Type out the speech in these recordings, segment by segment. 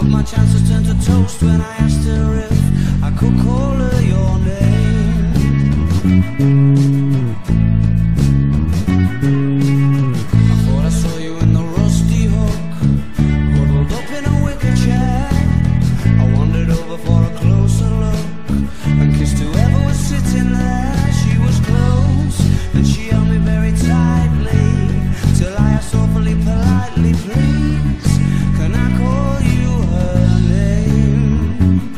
but my chances turned to toast when I asked her if I could call her your name. I thought I saw you in the rusty hook, huddled up in a wicker chair. I wandered over for a closer look and kissed whoever was sitting there. She was close and she held me very tightly till I asked awfully politely, please, can I call you her name?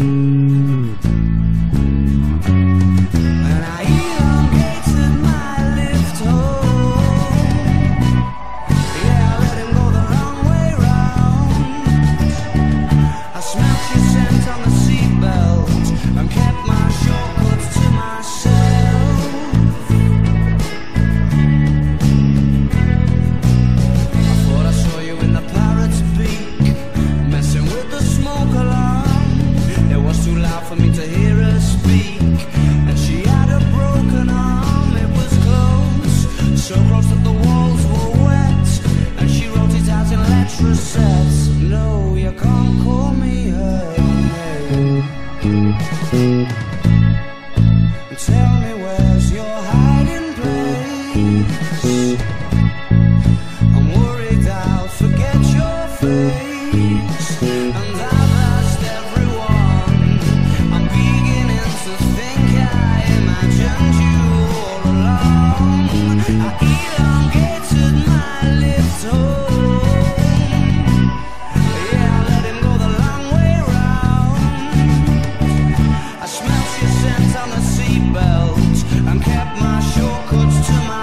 And I elongated my lift home. Yeah, I let him go the wrong way round. I smelled your scent on the seatbelt and kept my shortcuts to myself. I thought I saw you in the parrot's beak, messing with the smoke alarm. It was too loud for me to hear her speak, and she had a broken arm. It was close, so close that the walls were wet, and she wrote it out in letter sets. No, you can't call me her name. Tell me where's your hiding place. I'm worried I'll forget your face, and I've asked everyone. I'm beginning to think I imagined you all along. I elongated my lift home. Yeah, I let him go the long way round. I smelled your scent on the seatbelt and kept my shortcuts to